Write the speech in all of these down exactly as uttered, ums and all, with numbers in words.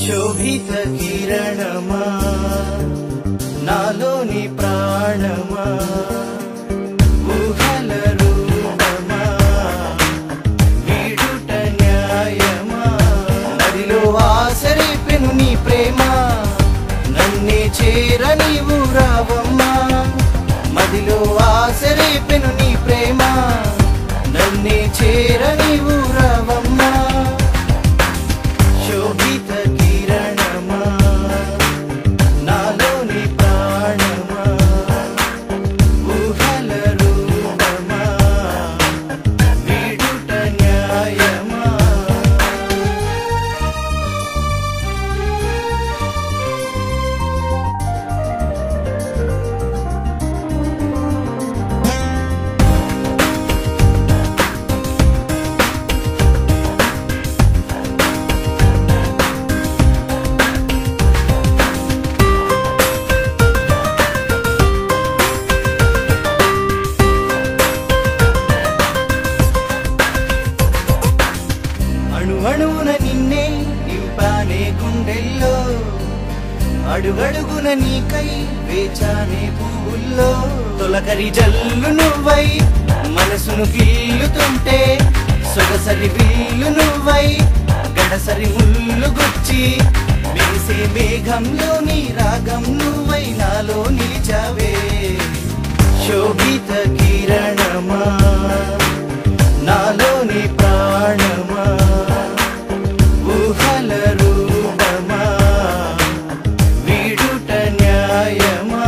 శోభిత కిరణమా నాలోని ప్రాణమా ఊహల రూపమా వీడుట న్యాయమా నదిలో ఆసరిపెను నీ ప్రేమ నన్నే చేర నీవు రావమ్మా మదిలో ఆసరిపెను నీ ప్రేమ నన్నే చేర నీవు రావమ్మా శోభిత కిరణమా నాలోని ప్రాణమా ఊహల రూపమా వీడుట న్యాయమా అణువణువున నిన్నే నింపానే గుండెల్లో అడుగడుగున నీకై వేచానే పువ్వుల్లో తొలకరి జల్లు నువ్వై మనసును గిల్లుతుంటే సొగసరి విల్లు నువ్వై గడసరి ముళ్ళు గుచ్చి మెరిసే మేఘంలో నీ రాగం నువ్వై నాలో నిలిచావే శోభిత కిరణమా నాలోని ప్రాణమా ఊహల రూపమా వీడుట న్యాయమా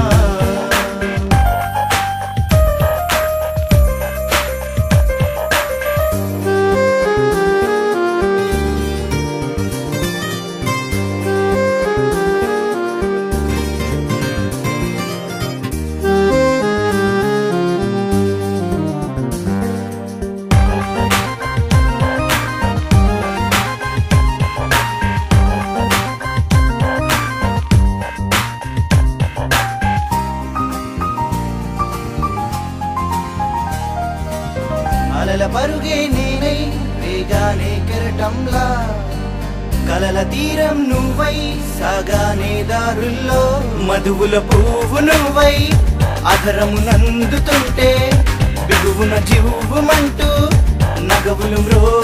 అలల పరుగే నేనై వేగానే కెరటంలా కలల తీరం నువ్వై సాగానే దారుల్లో మధువుల పువ్వు నువ్వై అధరము నందుతుంటే బిగువున జివ్వుమంటూ నగవులు మ్రో